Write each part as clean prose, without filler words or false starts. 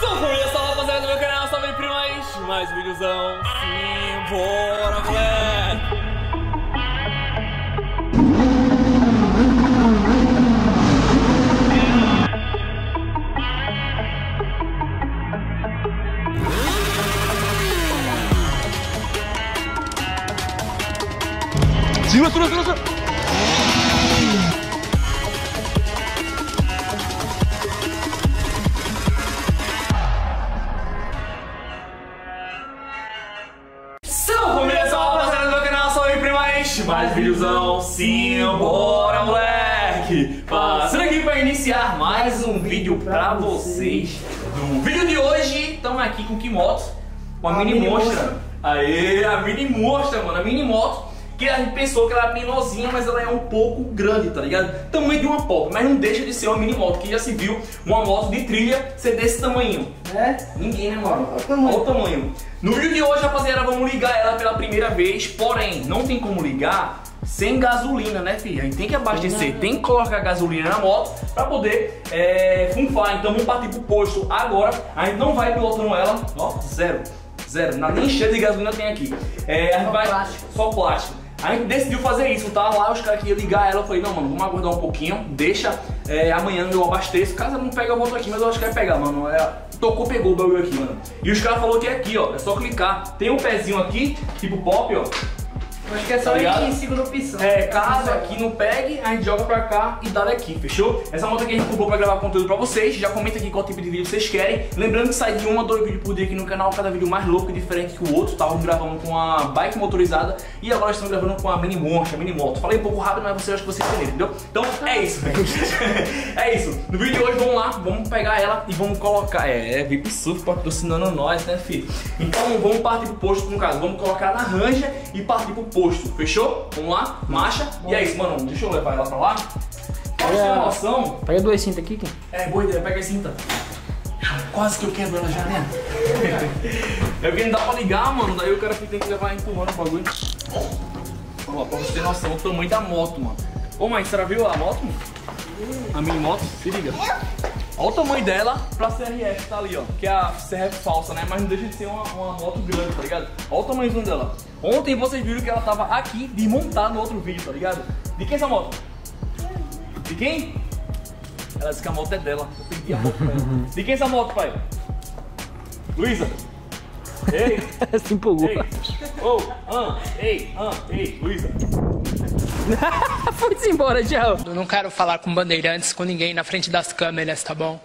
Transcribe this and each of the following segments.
família, salve rapaziada do meu canal, salve primais, mais videozão, sim, bora moleque! Segura! Mais videozão, sim, bora moleque! Passando aqui para iniciar mais um vídeo pra vocês. No vídeo de hoje, estamos aqui com que moto? Uma mini monstra. Aê, a mini monstra, mano, a mini moto. Que a gente pensou que ela era menorzinha, mas ela é um pouco grande, tá ligado? Tamanho de uma pop, mas não deixa de ser uma mini moto. Que já se viu uma moto de trilha ser desse tamanho. É? Ninguém, né, mano? Olha o tamanho. No vídeo de hoje, rapaziada, vamos ligar ela pela primeira vez. Porém, não tem como ligar sem gasolina, né, filha? A gente tem que abastecer, tem que colocar gasolina na moto pra poder funfar. Então vamos partir pro posto agora. A gente não vai pilotando ela, ó, zero, nem cheio de gasolina tem aqui. A gente vai só plástico. A gente decidiu fazer isso, tá? Lá os caras queriam ligar ela, eu falei, não, mano, vamos aguardar um pouquinho, deixa, amanhã eu abasteço. Caso ela não pegue, eu volto aqui, mas eu acho que vai pegar, mano. Tocou, pegou o bagulho aqui, mano. E os caras falaram que é aqui, ó, é só clicar. Tem um pezinho aqui, tipo pop, ó. Acho que é só ir em segunda opção. Caso aqui não pegue, a gente joga pra cá e dá daqui, fechou? Essa moto aqui a gente comprou pra gravar conteúdo pra vocês. Já comenta aqui qual tipo de vídeo vocês querem. Lembrando que sai de 1 a 2 vídeos por dia aqui no canal, cada vídeo mais louco e diferente que o outro. Estavam gravando com a bike motorizada e agora estamos gravando com a mini monstra, a mini moto. Falei um pouco rápido, mas você acha que vocês entenderam, entendeu? Então é isso, velho. É isso. No vídeo de hoje, vamos lá, vamos pegar ela e vamos colocar. VIP Surf patrocinando nós, né, filho? Então vamos partir pro posto, no caso, vamos colocar na Ranger e partir pro posto, fechou? Vamos lá, marcha. E é isso, mano. Deixa eu levar ela pra lá. Pra você ter noção. Pega duas cintas aqui, Kim. Boa ideia, pega a cinta. Quase que eu quebro ela já, né? É porque não dá pra ligar, mano. Daí o cara tem que levar empurrando o bagulho. Ó, pra você ter noção do tamanho da moto, mano. Ô, mãe, você já viu a moto, mano? A mini moto? Se liga. Olha o tamanho dela pra CRF, tá ali, ó. Que é a CRF falsa, né? Mas não deixa de ser uma moto grande, tá ligado? Olha o tamanhozinho dela. Ontem vocês viram que ela tava aqui desmontada no outro vídeo, tá ligado? De quem é essa moto? De quem? Ela disse que a moto é dela. Eu perdi a moto pra ela. De quem é essa moto, pai? Luísa? Ei! Se empolgou. Ei, Luísa. Foi-se embora, tchau. Eu não quero falar com bandeirantes, com ninguém na frente das câmeras, tá bom?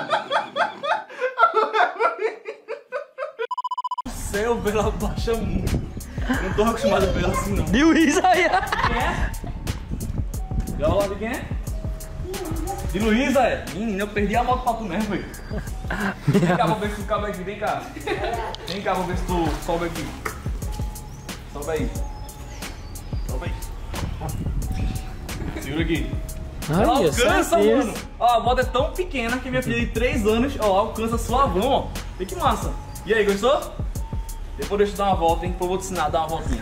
O céu, ela baixa muito. Não tô acostumado a ver ela assim, não. De Luísa aí. Quem é? Já olha de quem é? De Luísa, é? Menina, eu perdi a moto pra tu mesmo, velho. Vem cá, vou ver se tu cabe aqui, vem cá. Vem cá, vou ver se tu sobe aqui. Sobe aí. Sobe aí. Segura aqui. Ela alcança, mano. Ó, a moto é tão pequena que minha filha de 3 anos, ó, alcança suavão, ó. Vê que massa. E aí, gostou? Depois deixa eu dar uma volta, hein? Depois eu vou te ensinar a dar uma voltinha.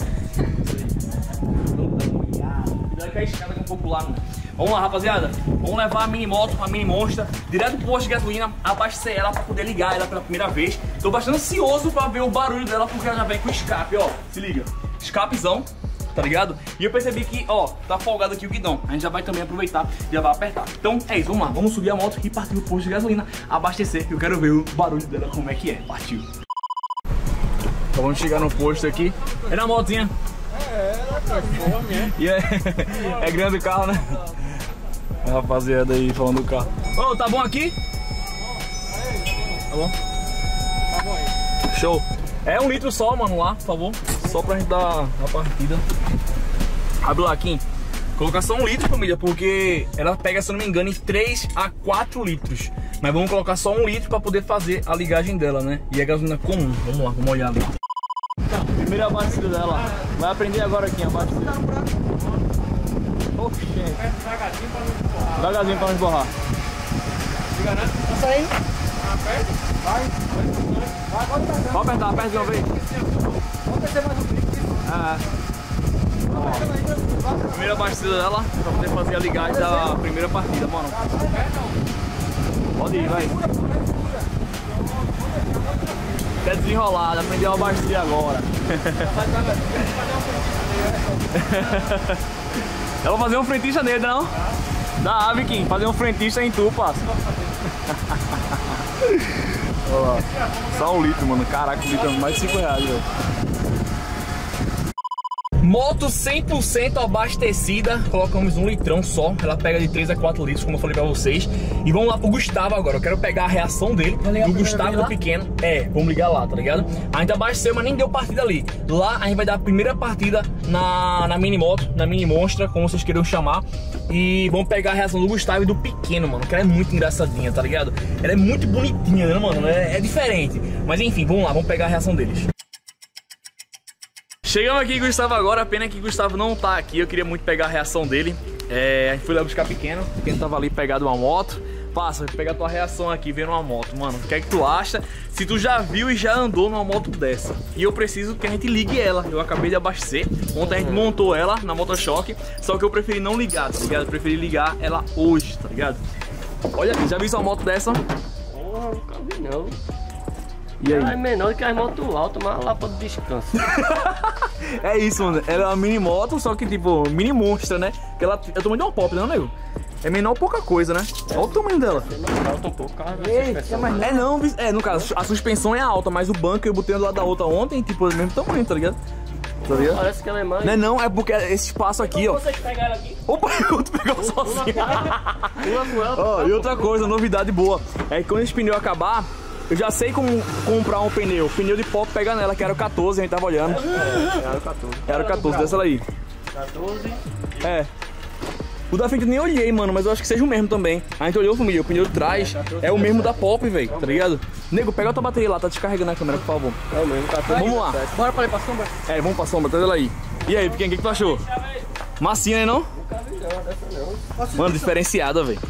Cuidado com a escada que é um pouco lá, mano. Vamos lá, rapaziada. Vamos levar a mini moto, a mini monstra, direto pro posto de gasolina, abastecer ela pra poder ligar ela pela primeira vez. Tô bastante ansioso pra ver o barulho dela, porque ela já vem com escape, ó. Se liga. Escapezão, tá ligado? E eu percebi que, ó, tá folgado aqui o guidão. A gente já vai também aproveitar, já vai apertar. Então é isso, vamos lá. Vamos subir a moto e partir pro posto de gasolina, abastecer. Eu quero ver o barulho dela, como é que é. Partiu. Então vamos chegar no posto aqui. É na motinha. E é grande o carro, né? A rapaziada aí falando do carro. Ô, tá bom aqui? Tá bom? Tá bom aí. Show. É 1 litro só, mano, lá, por favor. Só pra gente dar a partida. Abre lá, Kim. Colocar só 1 litro, família, porque ela pega, se eu não me engano, em 3 a 4 litros. Mas vamos colocar só 1 litro pra poder fazer a ligagem dela, né? E é gasolina comum. Vamos lá, vamos olhar ali. Primeira batida dela. Vai aprender agora aqui a batida. Oxê. Devagarzinho pra não esborrar. Devagarzinho pra não esborrar. Liga, né? Tá saindo? Aperta. Vai. Pode apertar, aperta de uma vez. Vamos apertar mais um pouco. Primeira batida dela, pra poder fazer a ligagem da primeira partida, mano. Pode ir, vai. Quer desenrolar, aprendeu a abastecer agora. Ela vai fazer um frentista nele, não? Dá, Viking, fazer um frentista em tu, parça. Olha lá. Só 1 litro, mano. Caraca, 1 litro é mais de 5 reais, velho. Moto 100% abastecida, colocamos 1 litrão só, ela pega de 3 a 4 litros, como eu falei pra vocês. E vamos lá pro Gustavo agora, eu quero pegar a reação dele, do Gustavo do pequeno. Vamos ligar lá, tá ligado? A gente abasteceu, mas nem deu partida ali. Lá a gente vai dar a primeira partida na mini moto, na mini monstra, como vocês queiram chamar. E vamos pegar a reação do Gustavo e do pequeno, mano, que ela é muito engraçadinha, tá ligado? Ela é muito bonitinha, né, mano? É diferente. Mas enfim, vamos lá, vamos pegar a reação deles. Chegamos aqui, Gustavo, agora. Pena que Gustavo não tá aqui. Eu queria muito pegar a reação dele. A gente foi lá buscar pequeno. Pequeno tava ali pegado uma moto. Passa, vou pegar a tua reação aqui vendo uma moto, mano. O que é que tu acha? Se tu já viu e já andou numa moto dessa. E eu preciso que a gente ligue ela. Eu acabei de abastecer. Ontem a gente montou ela na Motochoque. Só que eu preferi não ligar, tá ligado? Eu preferi ligar ela hoje, tá ligado? Olha aqui, já viu uma moto dessa? Porra, nunca vi não. E aí? Ela é menor que as motos altas, mas lá para descanso. É isso, mano. Ela é uma mini moto, só que tipo, mini monstra, né? Que ela é o tamanho de uma pop, não, nego? É menor pouca coisa, né? Olha o tamanho dela. Falta um pouco, cara. No caso, a suspensão é alta, mas o banco eu botei do lado da outra ontem, tipo, é o mesmo tamanho, tá ligado? Tá ligado? Parece que ela é mais. Não, é porque esse espaço aqui, ó. Você pegar ela aqui? Opa, tu pegou sozinho. Ó, E outra coisa, novidade boa, é que quando esse pneu acabar, eu já sei como comprar um pneu de pop pegar nela, que era o 14, a gente tava olhando. Era o 14. Era o 14, dessa daí. 14. O da frente eu nem olhei, mano, mas eu acho que seja o mesmo também. A gente olhou, família, o pneu de trás é o mesmo da pop, velho, tá ligado? Nego, pega a tua bateria lá, tá descarregando a câmera, por favor. É o mesmo, 14. Vamos lá. Bora pra ir pra sombra? Vamos pra sombra, traz ela aí. E aí, Pequeno, o que tu achou? Massinha, né, não? Nunca vi não, dessa não. Mano, diferenciada, velho.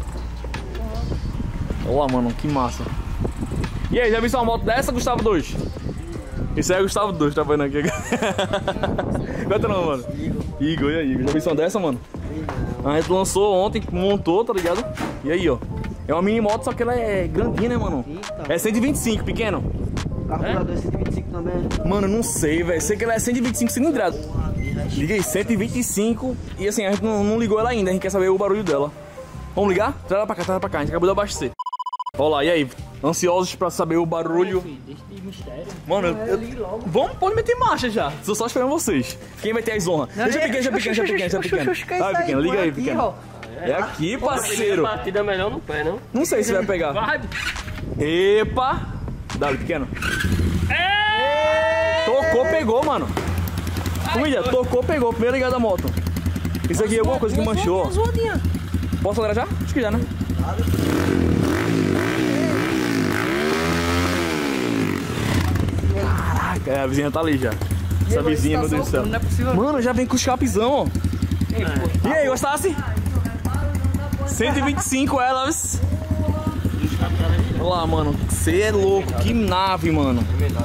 Olha, mano, que massa. E aí, já viu uma moto dessa, Gustavo 2? Esse aí é o Gustavo 2, tá vendo aqui? Qual é teu nome, mano? Igor, e aí, Igor? Já viu uma dessa, mano? A gente lançou ontem, montou, tá ligado? E aí, ó. É uma mini moto, só que ela é grandinha, né, mano? É 125, pequeno. Carburador é 125 também. Mano, não sei, velho. Sei que ela é 125 cilindrada. Liguei 125 e assim, a gente não ligou ela ainda, a gente quer saber o barulho dela. Vamos ligar? Traz ela pra cá, a gente acabou de abastecer. Olha lá, e aí? Ansiosos pra saber o barulho. Deixa de mistério. Mano, pode meter marcha já. Tô só esperando vocês. Quem vai ter as honras? Deixa pequeno. Vai, pequeno, liga aí, pequeno. É aqui, parceiro. A partida melhor no pé, não? Não sei se vai pegar. Vai. Epa! Dá-lhe, pequeno. Tocou, pegou, mano. Família, tocou, pegou. Primeira ligada da moto. Isso aqui é alguma coisa que manchou. Posso acelerar já? Acho que já, né? Caraca, a vizinha tá ali já. Essa vizinha, meu Deus do céu. Não é possível. Mano, já vem com os capizão, ó. E aí, gostasse? 125 elas. Olha lá, mano. Você é louco. Que nave, mano.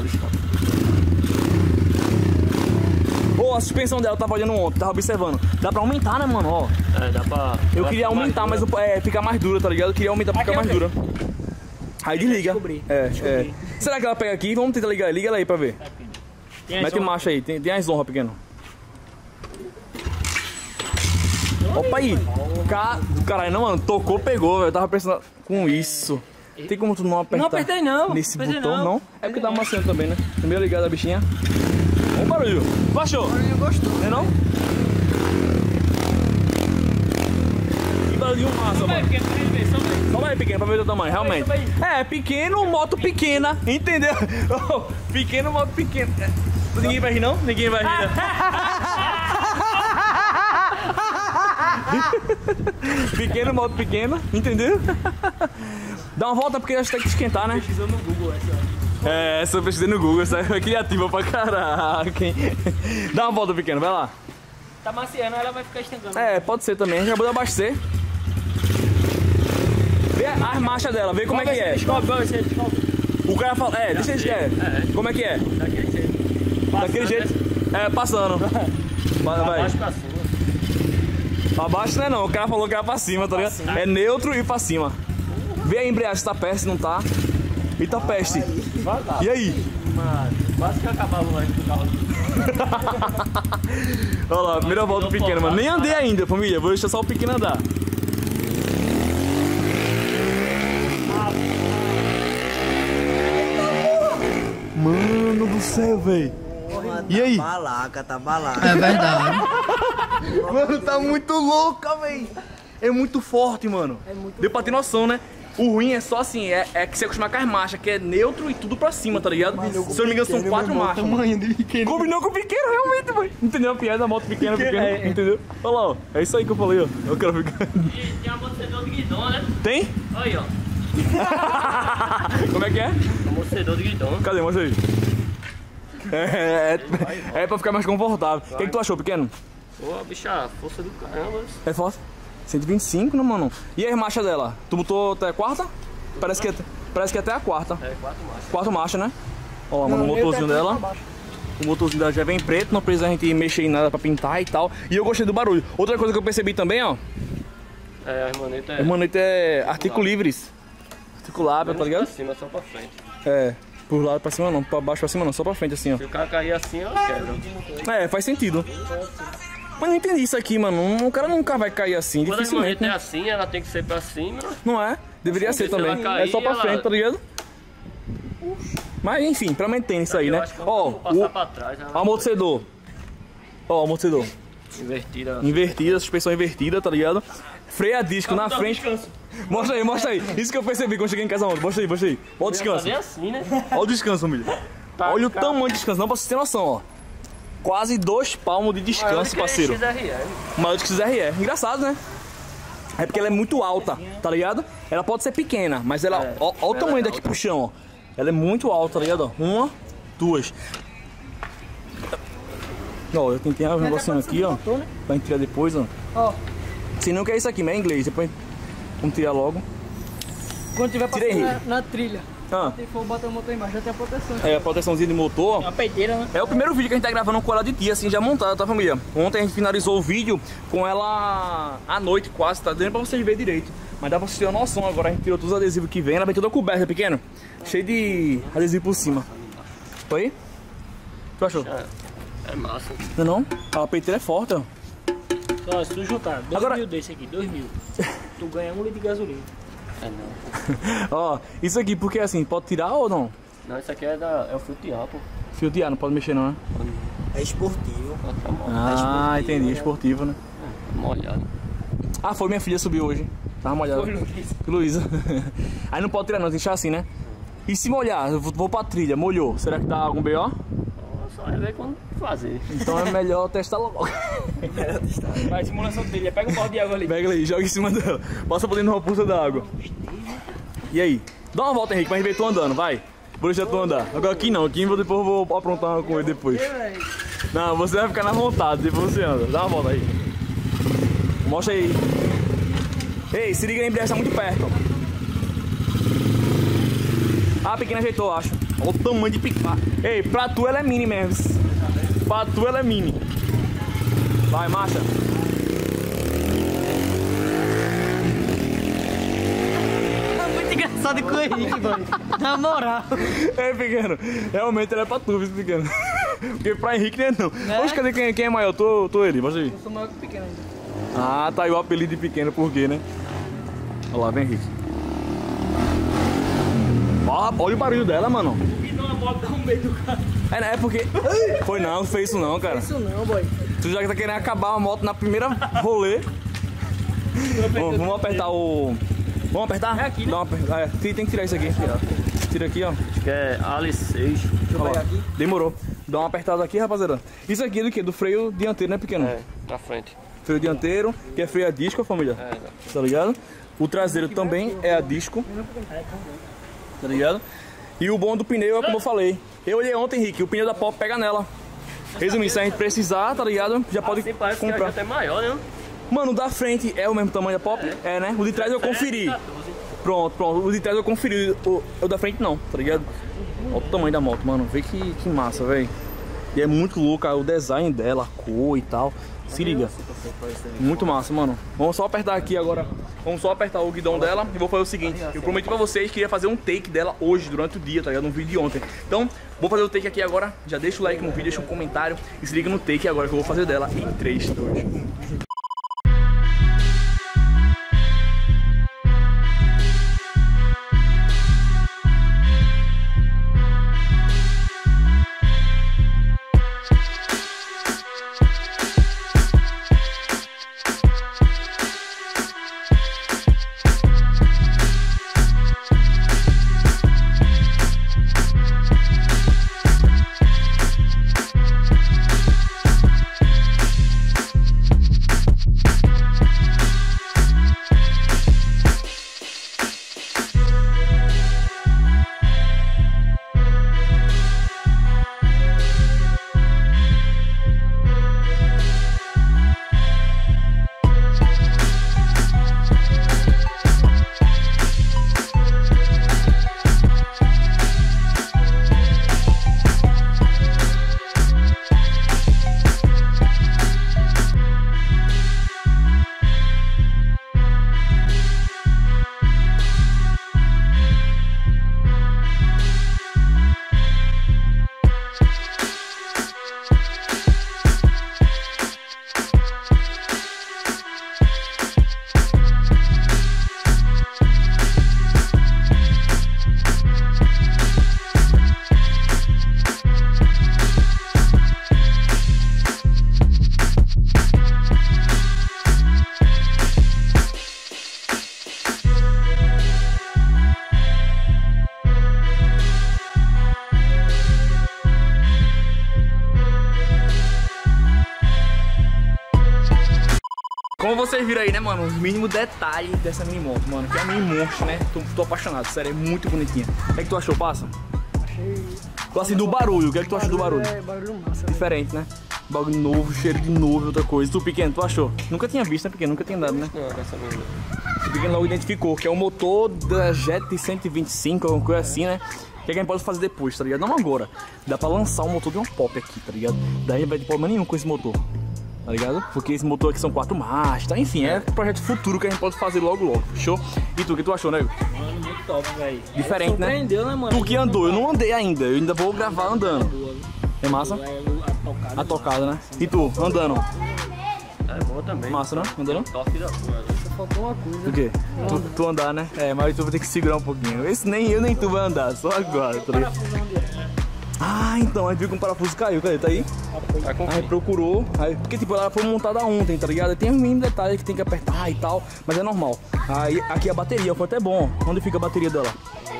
Pô, a suspensão dela, eu tava olhando ontem, tava observando. Dá pra aumentar, né, mano? Ó. Dá pra. Eu queria aumentar, mas ficar mais dura, tá ligado? Eu queria aumentar pra ficar mais dura. Aí desliga. Será que ela pega aqui? Vamos tentar ligar. Liga ela aí pra ver. Mete marcha aí, tem as honras, pequeno. Opa aí. Caralho, não, mano. Tocou, pegou, velho. Eu tava pensando com isso. Tem como tu não apertar? Não apertei não. Nesse apertei botão, não? É porque tá amassando também, né? Primeiro ligada a bichinha. Olha o barulho. Baixou. O barulho gostou. Não é não? Que barulhinho massa, mano. Calma aí, pequeno, pra ver o tamanho, realmente. É, pequeno, moto pequena, entendeu? Pequeno, moto pequena. Ninguém vai rir, não? Ninguém vai rir, Pequeno, moto pequena, entendeu? Dá uma volta porque acho que tem que esquentar, né? Pesquisou no Google essa. Essa eu pesquisei no Google, essa é criativa pra caraca, hein? Dá uma volta, pequeno, vai lá. Tá maciando, ela vai ficar estancando. Pode ser também, acabou de abastecer. Vê as marchas dela, vê como é que é. O cara fala, deixa ele como é que é? Daquele jeito. Daquele jeito, passando. Vai. Abaixo pra cima. Pra baixo não é não, o cara falou que era pra cima, tá ligado? É neutro e pra cima. Vê a embreagem se tá perto, se não tá. E tá peste. devagar. E aí? Mano, quase que acabava o lanche do carro. Olha lá, primeira volta do pequeno, mano. Nem andei ainda, família. Vou deixar só o pequeno andar. Mano do céu, velho. E aí? Tá balaca. É verdade. Mano, tá muito louca, velho. É muito forte, mano. Deu pra ter noção, né? O ruim é só assim, é que você acostuma com as marchas, que é neutro e tudo pra cima, tá ligado? Se eu não me engano, são 4 marchas. Combinou com o pequeno, realmente, mano. Entendeu a piada da moto pequena, entendeu? Olha lá, ó. É isso aí que eu falei, ó. Eu quero ficar. Tem amortecedor de guidão, né? Tem? Aí, ó. Como é que é? Amortecedor de guidão. Cadê? Mostra aí. É pra ficar mais confortável. O que tu achou, pequeno? Ô, bicha, força do caramba. É forte? 125, né, mano? E as marchas dela? Tu botou até a quarta? Parece que é até a quarta. É, 4 marchas. 4 marchas, né? Ó, mano, o motorzinho dela. O motorzinho dela já vem preto, não precisa a gente mexer em nada pra pintar e tal. E eu gostei do barulho. Outra coisa que eu percebi também, ó. É, as manetas As manetas é artigo livres. Articulável, tá ligado? Pra cima, só pra frente. É. Por lado pra cima não, pra baixo pra cima não, só pra frente assim, ó. Se o cara cair assim, eu quebro. É, faz sentido. Mas não entendi isso aqui, mano. O cara nunca vai cair assim, Quando a dificilmente, maneta é né? assim, ela tem que ser pra cima. Não é? Deveria ser Se ela também. cair, É só pra ela- frente, tá ligado? Mas enfim, pra manter isso aí, Eu né? acho que eu Ó, vou passar o pra trás. Ela... amortecedor. Ó, o amortecedor. Invertida. Invertida, suspensão invertida, tá ligado? Freio a disco na frente. Mostra aí, mostra aí. Isso que eu percebi quando eu cheguei em casa ontem. Mostra aí, mostra aí. Olha o descanso. Fazer assim, né? Olha o descanso, família. Olha o tamanho do descanso. Não, pra você ter noção, ó. Quase 2 palmos de descanso, parceiro. Maior do que XRE. Engraçado, né? É porque ela é muito alta, tá ligado? Ela pode ser pequena, mas ela... Ó o tamanho daqui pro chão, ó. Ela é muito alta, tá ligado? Ó. 1, 2. Ó, eu tentei um negocinho aqui, ó. Pra gente tirar depois, ó. Ó. Se não que é isso aqui, mas é inglês. Depois vamos tirar logo. Quando tiver Tirei, passando na trilha, Ah, se for botar o motor embaixo, já tem a proteção. é a proteçãozinha de motor, ó. É uma peiteira, né? É o primeiro vídeo que a gente tá gravando com ela de dia, assim, já montada, tá, família? Ontem a gente finalizou o vídeo com ela à noite quase, tá dando pra vocês verem direito. Mas dá pra vocês terem uma noção agora, a gente tirou todos os adesivos que vem, ela vem toda coberta, pequeno. Cheio de adesivo por cima. Foi? Tu achou? É massa. Não é não? A peiteira é forte, ó. Só se tu juntar 2 Agora- mil desse aqui, 2 mil, tu ganha 1 litro de gasolina. É não. Ó, isso aqui, porque assim, pode tirar ou não? Não, isso aqui é o filtro de ar, pô. Fio de ar, não pode mexer não, né? É esportivo. Tá mó- Ah, entendi, esportivo, né? molhado. Ah, foi, minha filha subiu hoje. Tava molhada. Luísa. Aí não pode tirar não, tem chassi, né? E se molhar, eu vou pra trilha, molhou, será que dá algum B.O.? Só é ver quando fazer. Então é melhor testar logo. Vai, simulação de trilha, pega um pau de água ali. Pega ali, joga em cima dela. Passa por dentro da pulsa da água. E aí? Dá uma volta, Henrique, pra gente ver tu andando, vai. Vou deixar tu andar. Agora aqui não, aqui depois eu vou aprontar uma com ele depois. Não, você vai ficar na vontade, depois você anda. Dá uma volta aí. Mostra aí. Ei, se liga na embreagem, tá muito perto. Ah, a pequena ajeitou, eu acho. Olha o tamanho de picar. Ei, pra tu ela é mini mesmo. Pra tu ela é mini. Vai, marcha. Muito engraçado com o Henrique, mano. Na moral. É, pequeno. Realmente ela é pra tu, viu, pequeno. Porque pra Henrique não é não. Poxa, cadê quem é maior? Tô ele, mostra aí. Eu sou maior que o pequeno ainda. Ah, tá aí o apelido de pequeno, por quê, né? Olha lá, vem Henrique. Olha o barulho dela, mano. E dá uma moto no meio do carro. É porque... Foi não fez isso não, cara. Isso não, boy. Tu já tá querendo acabar a moto na primeira rolê. Vamos apertar o... Vamos apertar? É aqui, né? Dá uma aper- tem que tirar isso aqui. Tira aqui, ó. Acho que é Ali6. Olha lá. Demorou. Dá uma apertada aqui, rapaziada. Isso aqui é do quê? Do freio dianteiro, né, pequeno? É, na frente. Freio dianteiro, que é freio a disco, família. É, Tá ligado? O traseiro também é a disco. Tá ligado? E o bom do pneu é como eu falei. Eu olhei ontem, Henrique, o pneu da Pop pega nela. Resumindo, se a gente precisar, tá ligado? Já pode assim parece que é comprar. até maior, né? Mano, o da frente é o mesmo tamanho da Pop? É, né? O de trás eu conferi. Pronto. O de trás eu conferi. O da frente não, tá ligado? Olha o tamanho da moto, mano. Vê que massa, velho. E é muito louca o design dela, a cor e tal. Se liga. Muito massa, mano. Vamos só apertar aqui agora. Vamos só apertar o guidão dela e vou fazer o seguinte. Eu prometi pra vocês que ia fazer um take dela hoje, durante o dia, tá ligado? No vídeo de ontem. Então, vou fazer o take aqui agora. Já deixa o like no vídeo, deixa um comentário e se liga no take agora que eu vou fazer dela em 3, 2, 1. Como vocês viram aí, né, mano, os mínimos detalhes dessa mini moto, mano, que é a mini monstro, né, tô apaixonado, sério, é muito bonitinha. O que é que tu achou, passa? Achei... Assim, do barulho, o que é que tu achou do barulho? É barulho massa. Diferente, né? Bagulho novo, cheiro de novo, outra coisa. Tu, Pequeno, tu achou? Nunca tinha visto, né, Pequeno? Nunca tinha dado, né? Não, dessa vez não. O Pequeno logo identificou, que é o motor da Jet 125, alguma coisa assim, né? Que a gente pode fazer depois, tá ligado? Não agora. Dá pra lançar o motor de uma Pop aqui, tá ligado? Daí vai ter problema nenhum com esse motor. Tá ligado? Porque esse motor aqui são 4 marchas, tá? Enfim, é projeto futuro que a gente pode fazer logo, fechou? E tu, o que tu achou, nego? Mano, muito top, velho. Diferente, né? Surpreendeu, né, mano? Tu que andou, eu não andei ainda, eu ainda vou gravar andando. É massa? A tocada, né? E tu, andando? É boa também. Massa, não? Andando? Top da porra. Só faltou uma coisa. O quê? Tu andar, né? É, mas tu vai ter que segurar um pouquinho. Esse nem eu nem tu vai andar, só agora, tá ligado? Ah, então, a gente viu que um parafuso caiu, cadê? Tá aí? Tá com Aí procurou, aí, porque tipo, ela foi montada ontem, tá ligado? Tem um mínimo detalhe que tem que apertar e tal, mas é normal. Aí aqui a bateria, foi até bom. Onde fica a bateria dela?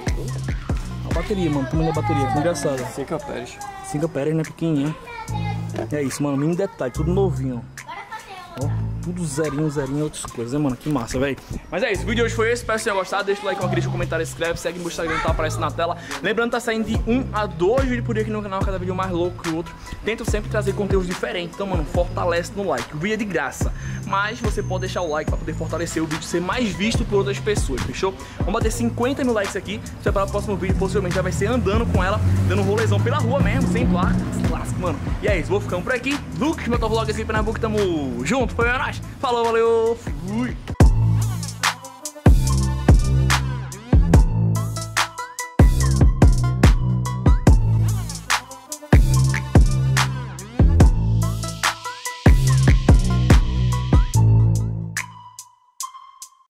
A bateria, mano, tamanho da bateria, que engraçado. 5 amperes. 5 amperes, né? Pequenininha. É isso, mano, mínimo detalhe, tudo novinho. Ó, tudo zerinho, outras coisas, né, mano? Que massa, velho. Mas é isso, o vídeo de hoje foi esse. Espero que vocês tenham gostado. Deixa o like, deixa um comentário, inscreve, segue no Instagram que tá aparecendo na tela. Lembrando que tá saindo de 1 a 2 vídeos por dia aqui no canal, cada vídeo mais louco que o outro. Tento sempre trazer conteúdos diferentes. Então, mano, fortalece no like. O vídeo é de graça, mas você pode deixar o like pra poder fortalecer o vídeo, ser mais visto por outras pessoas, fechou? Vamos bater 50 mil likes aqui. Se para o próximo vídeo, possivelmente já vai ser andando com ela, dando um rolezão pela rua mesmo, sem placa. Clássico, mano. E é isso, vou ficando por aqui. Lucas, meu vlog aqui em Pernambuco, tamo junto. Foi nóis. Falou, valeu, fui!